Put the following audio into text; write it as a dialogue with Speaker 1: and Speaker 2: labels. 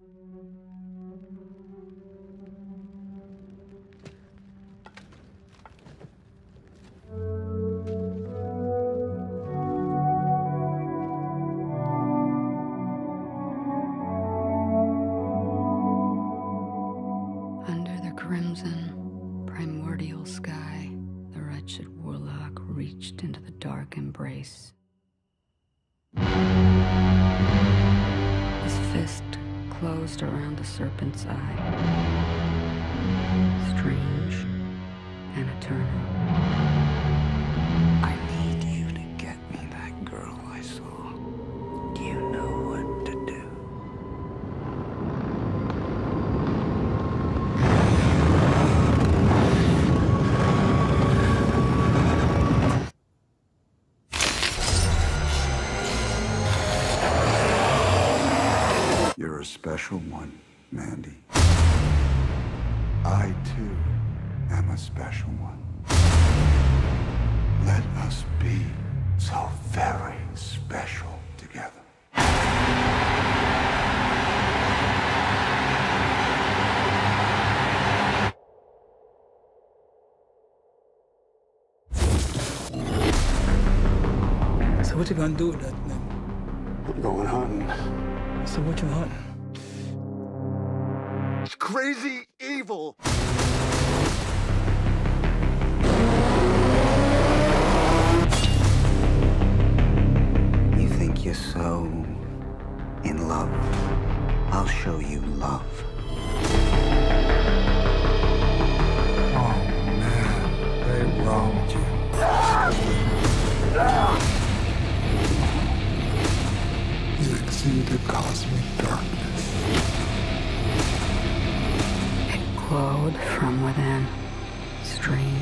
Speaker 1: Under the crimson, primordial sky, the wretched warlock reached into the dark embrace. His fist closed around the serpent's eye. Strange and eternal.
Speaker 2: I need you to get me that girl I saw. You know what to do. You're a special one, Mandy. I, too, am a special one. Let us be so very special together.
Speaker 3: So what you gonna do with that thing?
Speaker 2: I'm going hunting.
Speaker 3: So what you hunting?
Speaker 2: It's crazy evil. You think you're so in love? I'll show you love.
Speaker 4: Oh, man. What's wrong with you? You exude the cosmic darkness.
Speaker 1: It glowed from within, strange